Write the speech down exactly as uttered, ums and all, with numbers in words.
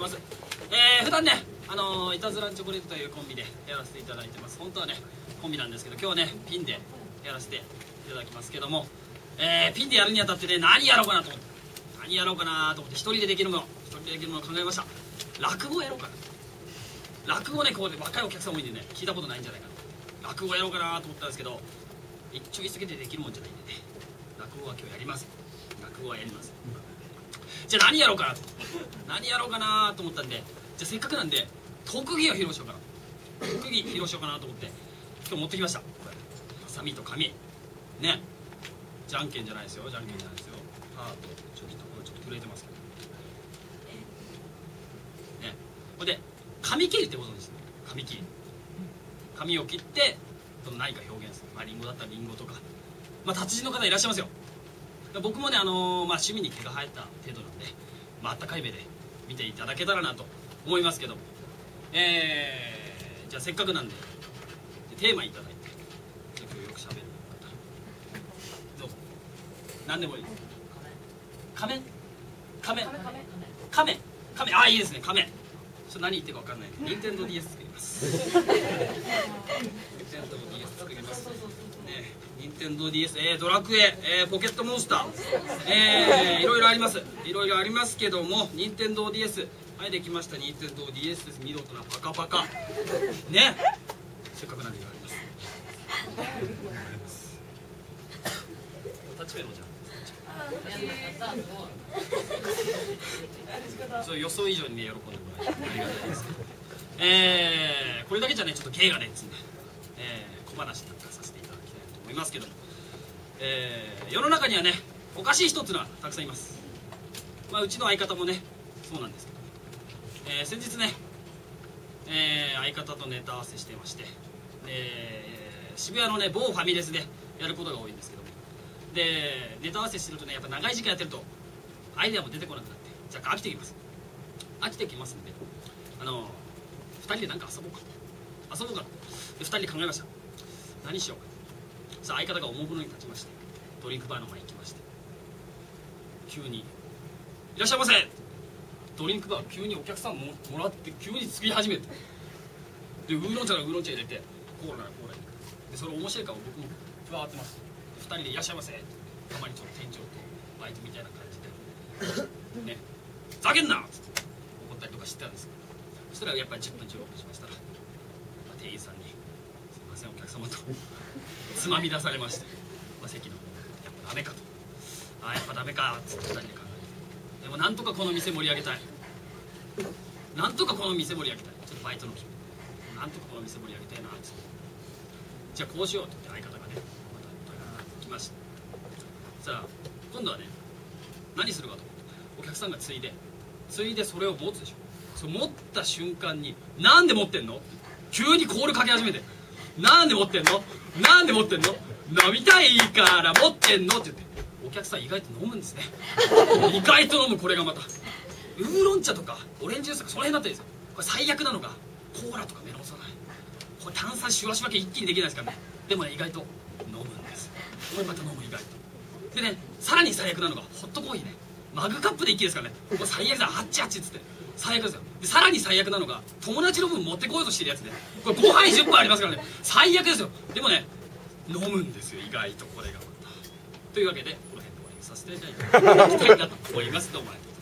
ます。えー、普段ね、あのー、いたずらんチョコレートというコンビでやらせていただいてます。本当はねコンビなんですけど、今日はねピンでやらせていただきますけども、えー、ピンでやるにあたってね、何やろうかなと思って何やろうかなと思って一人でできるもの一人でできるものを考えました。落語やろうかな。落語ね、ここで若いお客さん多いんでね、聞いたことないんじゃないかな。落語やろうかなと思ったんですけど、一朝一夕でできるもんじゃないんでね、落語は今日やります。落語はやります。じゃあ何やろうかなと何やろうかなと思ったんで、じゃあせっかくなんで特技を披露しようかな、特技披露しようかなと思って今日持ってきました。ハサミと紙ね、じゃんけんじゃないですよ、じゃんけんじゃないですよ。パーとちょっとこれちょっと震えてますけどね。これで紙切りってことです。紙切り、紙を切って何か表現する、まあリンゴだったらリンゴとか、まあ達人の方いらっしゃいますよ。僕もね、あのー、まあ趣味に毛が生えた程度なんで、まああったかい目で見ていただけたらなと思いますけども、えー、じゃあせっかくなんでテーマいただいて、今日よくしゃべる方どうぞ、何でもいいです。仮面仮面仮面仮面、ああいいですね、仮面。ちょっと何言ってるか分かんないんで任天堂 ディーエス 作ります任天堂 ディーエス 作りますね。任天堂 ディーエス、えー、ドラクエ、えー、ポケットモンスター、えー、いろいろありますいろいろありますけども、任天堂 ディーエス、はい、できました。任天堂 ディーエス です。見事なパカパカね、せっかくなんでやりますタッチペンのじゃんそう予想以上にね喜んでもらえてありがたいですけど、えー、これだけじゃねちょっと芸がねっつんで、えー、小話なんかさせていただきたいと思いますけども、えー、世の中にはねおかしい人っていうのはたくさんいます。まあうちの相方もねそうなんですけど、えー、先日ね、えー、相方とネタ合わせしてまして、えー、渋谷のね某ファミレスでやることが多いんですけども、でネタ合わせしてるとねやっぱ長い時間やってるとアイデアも出てこなくなって若干飽きてきます飽きてきますんで、あのふたりで何か遊ぼうか遊ぼうかでふたりで考えました。何しようか。さあ相方がおもむろに立ちましてドリンクバーの前に行きまして、急に「いらっしゃいませ!」ドリンクバー急にお客さんももらって急に作り始めて、でウーロン茶ならウーロン茶入れてコーラならコーラ入れて、でそれ面白いから僕も加わってます。ふたりで「いらっしゃいませ!」たまにちょっと店長とバイトみたいな感じでね「ふざけんな!」っつって怒ったりとかしてたんですけど、そしたらやっぱりじゅっぷんじゅうろっぷんしましたら、まあ、店員さんに「すいませんお客様」とつまみ出されまして、まあ、席の方やっぱダメかと、ああやっぱダメかっつってふたりで考えて、でもなんとかこの店盛り上げたいなんとかこの店盛り上げたい、ちょっとバイトの気分なんとかこの店盛り上げたいなっつって、じゃあこうしようって言って相方がねまた来ました。さあ今度はね何するかと、お客さんがついでついでそれを持つでしょ。それ持った瞬間に「なんで持ってんの?」急にコールかけ始めて「なんで持ってんのなんで持ってんの飲みたいから持ってんの?」って言って、お客さん意外と飲むんですね意外と飲む。これがまたウーロン茶とかオレンジジュースとかその辺だったらいいですよ。これ最悪なのがコーラとかメロンソーダ、これ炭酸シュワシュワ系一気にできないですからね。でもね意外と飲むんです。これまた飲む意外とでね、さらに最悪なのがホットコーヒーね、マグカップで一気ですからね、これ最悪だ、あっちあっちっつって最悪ですよ。でさらに最悪なのが友達の分持ってこようとしてるやつで、これごはいじゅっぱいありますからね、最悪ですよ。でもね飲むんですよ意外とこれがまた。というわけでこの辺で終わりにさせていただきたいなと思います。どうもありがとうございます。